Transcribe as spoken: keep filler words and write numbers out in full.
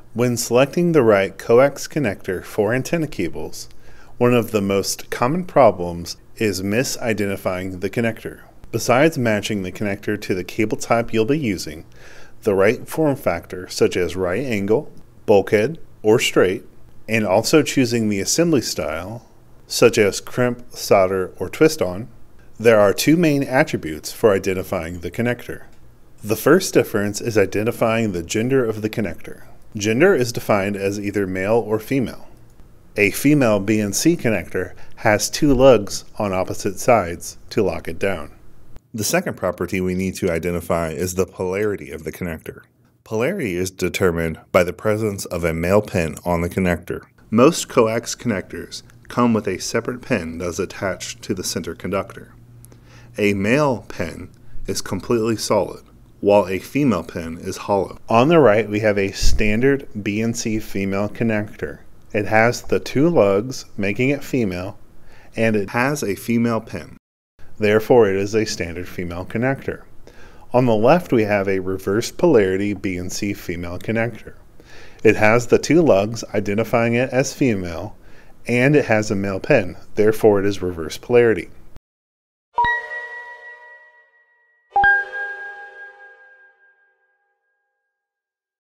When selecting the right coax connector for antenna cables, one of the most common problems is misidentifying the connector. Besides matching the connector to the cable type you'll be using, the right form factor such as right angle, bulkhead, or straight, and also choosing the assembly style such as crimp, solder, or twist-on, there are two main attributes for identifying the connector. The first difference is identifying the gender of the connector. Gender is defined as either male or female. A female B N C connector has two lugs on opposite sides to lock it down. The second property we need to identify is the polarity of the connector. Polarity is determined by the presence of a male pin on the connector. Most coax connectors come with a separate pin that is attached to the center conductor. A male pin is completely solid, while a female pin is hollow. On the right, we have a standard B N C female connector. It has the two lugs, making it female, and it has a female pin. Therefore, it is a standard female connector. On the left, we have a reverse polarity B N C female connector. It has the two lugs, identifying it as female, and it has a male pin. Therefore, it is reverse polarity.